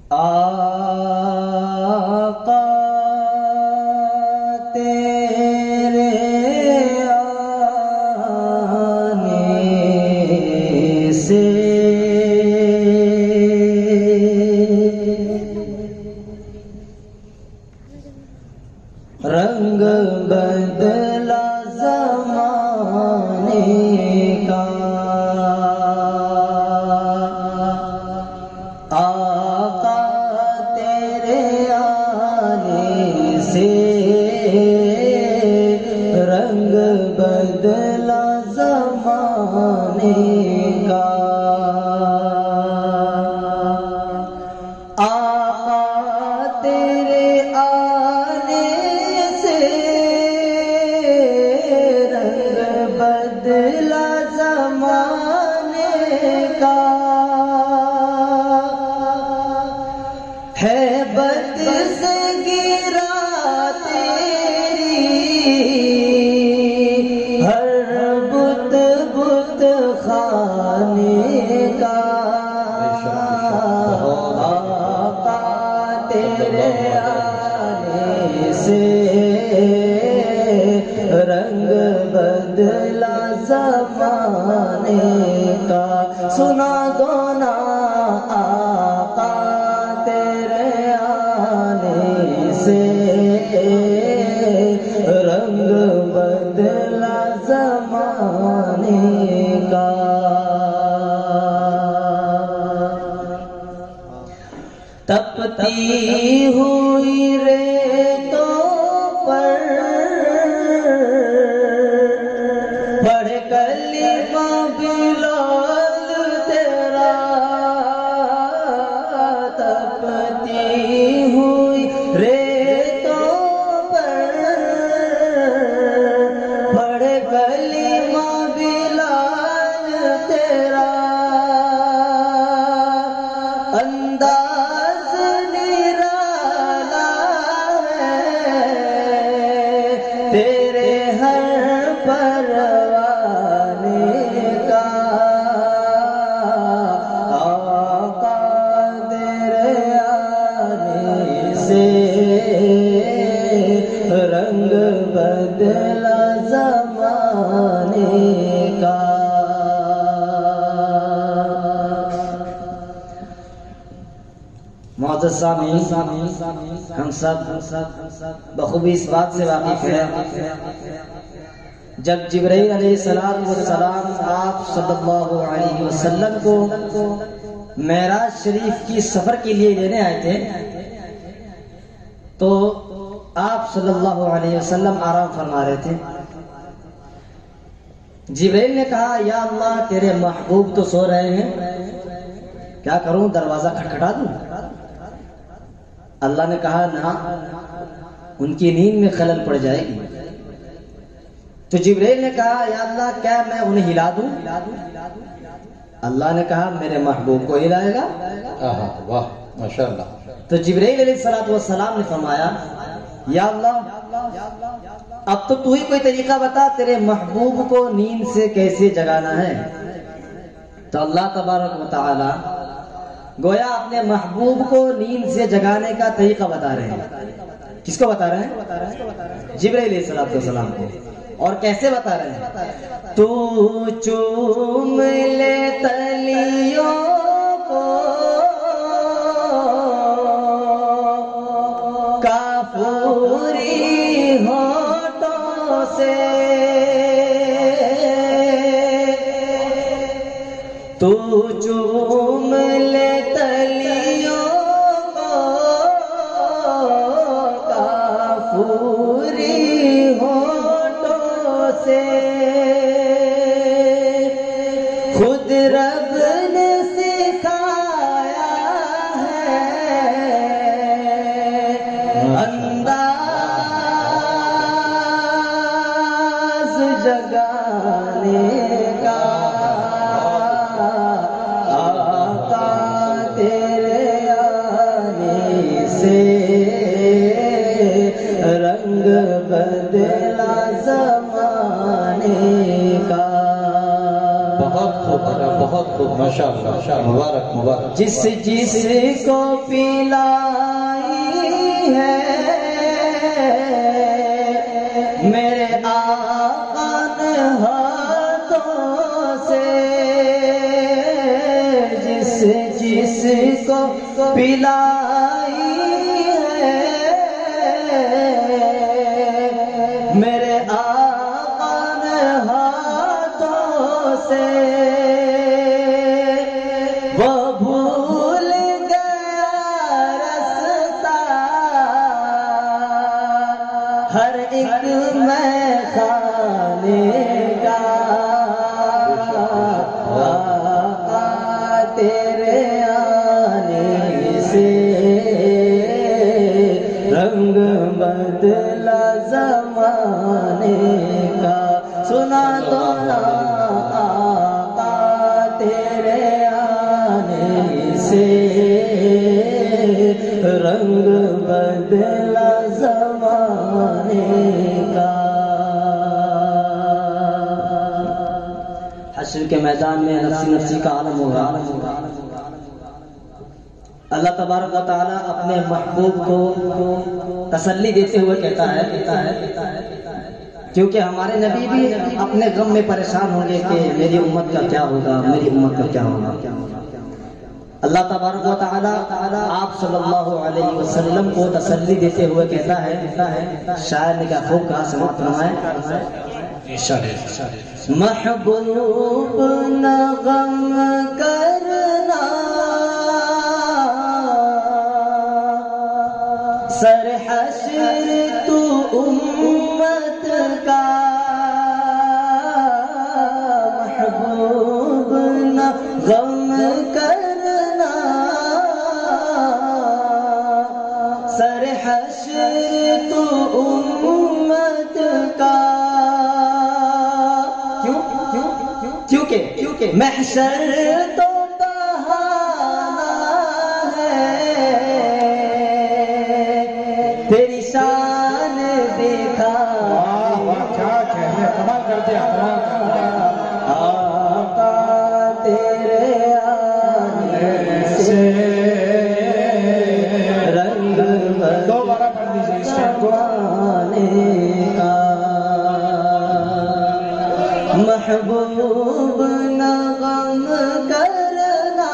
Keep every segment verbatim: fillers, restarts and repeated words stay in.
آقا تیرے آنے سے رنگ بدلا زمانے کا، آقا تیرے آنے سے رنگ بدلا زمانے کا، آقا تیرے آنے سے رنگ بدلا زمانے کا، ہے بد سے گرا تیری ہر بت بت خانے کا، آقا تیرے آنے سے رنگ بدلا زمانے کا، سنا دو نا آقا تیرے آنے سے رنگ بدلا زمانے کا، تپتی ہوئی ریتوں پر پڑھ کلمہ بلال تیرا، تپتی ہوئی ریتوں پر پڑھ کلمہ بلال تیرا، انداز نرالا ہے تیرے ہر پروانے کا، آقا تیرے آنے سے رنگ بدلا زمانے کا، معزز سامعین، ہم سب بخوبی اس بات سے واقف ہیں جب جبرائیل علیہ السلام آپ صلی اللہ علیہ وسلم کو معراج شریف کی سفر کے لیے لینے آئے تھے تو آپ صلی اللہ علیہ وسلم آرام فرما رہے تھے، جبرائیل نے کہا یا اللہ تیرے محبوب تو سو رہے ہیں، کیا کروں دروازہ کھٹکھٹا دوں؟ اللہ نے کہا نہ، ان کی نیند میں خلل پڑ جائے گی۔ تو جبرائیل نے کہا یا اللہ کیا میں انہیں ہلا دوں؟ اللہ نے کہا میرے محبوب کو ہلائے گا۔ واہ ماشاءاللہ۔ تو جبرائیل علیہ السلام نے فرمایا یا اللہ اب تو تو ہی کوئی طریقہ بتا تیرے محبوب کو نیند سے کیسے جگانا ہے۔ تو اللہ تبارک و تعالی گویا اپنے محبوب کو نیند سے جگانے کا طریقہ بتا رہے ہیں۔ کس کو بتا رہے ہیں؟ جبرائیل علیہ السلام کو۔ اور کیسے بتا رہے ہیں؟ تو چوم لے تلیوں کو کافوری ہونٹوں سے، تو چوم لے تلیوں کو کافوری ہونٹوں سے، خود رب نے سکھایا ہے انداز جگانے کا، آقا تیرے آنے سے رنگ بدلا زمانے کا۔ بہت خوب، بہت خوب ماشاء اللہ مبارک مبارک جس جس کو پلائی ہے میرے آقا نے ہاتھوں سے جس جس کو پلائی ہے میرے آقا نے ہاتھوں سے وہ بھول گیا رستہ ہر ایک میں خانے کا آقا تیرے آنے سے رنگ بدلا زمانے کا سنا تو نا آقا تیرے آنے سے رنگ بدلا زمانے کا حشر کے میدان میں نفسی نفسی کا عالم ہوگا اللہ تبارک و تعالی اپنے محبوب کو تسلی دیتے ہوئے کہتا ہے کیونکہ ہمارے نبی بھی اپنے غم میں پریشان ہوں گے کہ میری امت کا کیا ہوگا میری امت کا کیا ہوگا اللہ تبارک و تعالی آپ صلی اللہ علیہ وسلم کو تسلی دیتے ہوئے کہتا ہے شاعر نے کیا خوب کہا سماعت فرمائیں محبوب نہ غم کرنا سر حشر تو امت کا محبوب نہ غم کرنا سر حشر تو امت کا کیوں کیوں کیونکہ کیونکہ محشر تو بہانا ہے تیری شان دیکھا کیا کہنے کمال کر دیا آقا تیرے آنے سے رنگ دوبارہ پڑھ دیجیے اس ٹائم کو زمانے کا محبوب نہ غم کرنا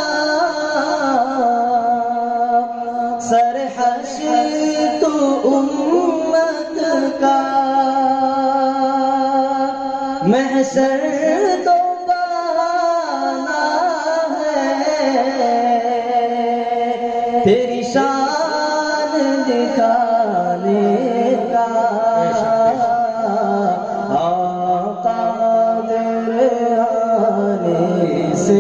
سر حشر تو امت کا محشر تو بہانا ہے تیری شان دکھانے کا آقا تیرے آنے سے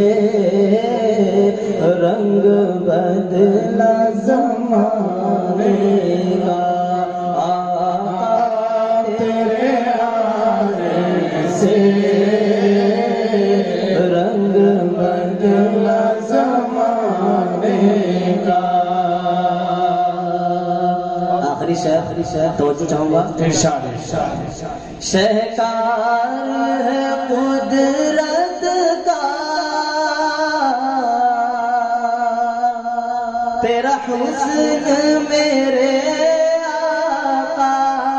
رنگ بدلا زمانے کا آقا تیرے آنے سے رنگ بدلا زمانے کا آخری شہر توجہ چاہوں گا شہکار ہے قدرت کا تیرا حسن میرے آقا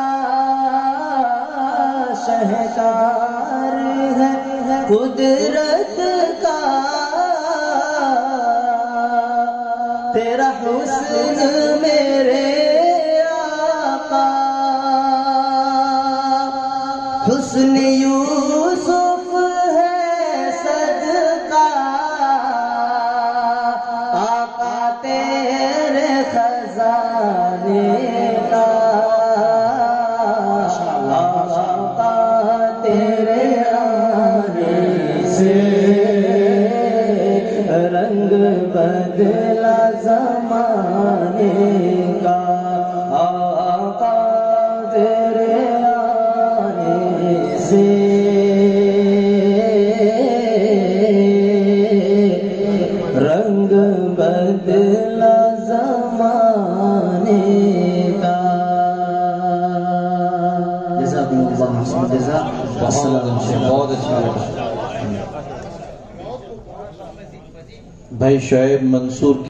شہکار ہے قدرت کا تیرا حسن میرے آقا حسن یوسف ہے صدقہ آقا تیرے خزانے کا آقا تیرے آنے سے رنگ بدلا زمانے کا آقا تیرے آنے سے رنگ بدلا زمانے کا جزاکم اللہ خیر جزاک بہت اچھا بہت اچھا بھائی شعیب منصور